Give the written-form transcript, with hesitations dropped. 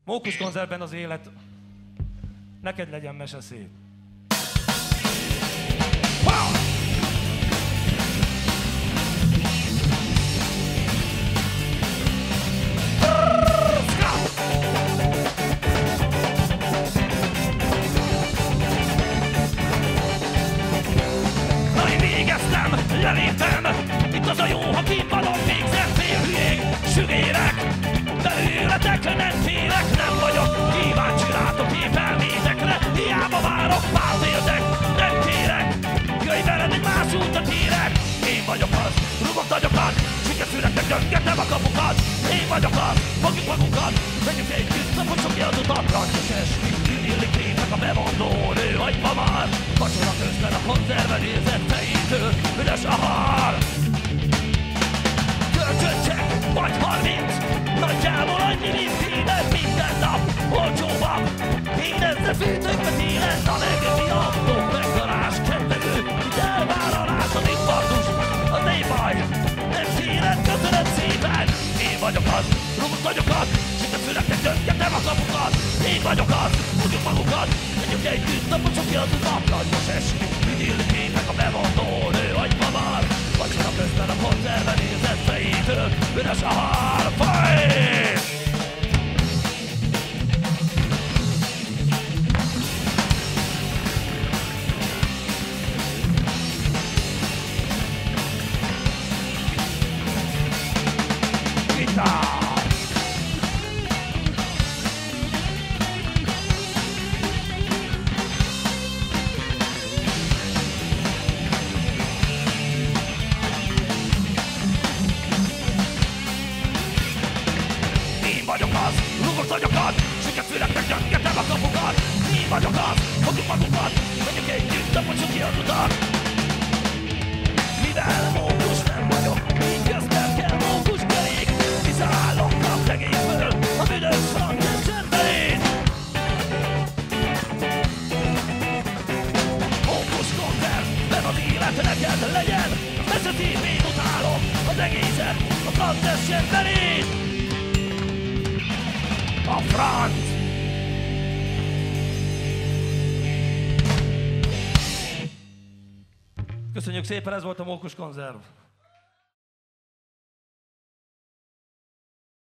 Mókuskonzervben az élet, neked legyen mese szép. Na én végeztem, leléptem, itt az a jó, ha kínpadon végzem, félhülyék, sügérek, de őletekre nem félek, nem vagyok kíváncsi rátok képelmétekre, hiába várok, pártéltek, nem kérek, jöjj velem egy más útat érek, én vagyok az, rugok nagyokat, sikeszületnek gyöngetem a kapukat, én vagyok az, fogjuk magunkat, megyünk együtt, napocsok ki az utat, rancsos esti, idillik képek a bevondó nő, hagyva már, vacsora közben a konzerven érzetteit, üres a hár. Kölcsöncsekk, vagy 30, nagyjából annyi, mint minden nap, olcsóban, én ezzel fűtőkbe télen, a megövi autó, meg garázs, kettegő, itt elvállalás, az infarktus, az négy baj, nem kérem, köszönöm szépen, én vagyok az, rúgok nagyokat, sütök füleknek, döngetem a kapukat, én vagyok az, tudjuk magukat, megyünk együtt, napocsok ki az utat, nagyos esti, idillik képek a bevondó nő, hagyva már, vacsora közben a konzerven érzett fejétől, üres a hár, fej! Gitár! Én vagyok az, rúgok nagyokat, süket füleknek gyöngetem a kapukat. Én vagyok az, fogjuk magunkat, megyünk együtt, napocsuk ki az utat. Mivel mókus nem vagyok, így közben kell mókus kerék, visszaállok a szegényből, a büdös francia emberét. Mókus konzervben az élet neked legyen, vezetét én utálom az egészet, a francia emberét. A franc! Köszönjük szépen, ez volt a Mókuskonzerv.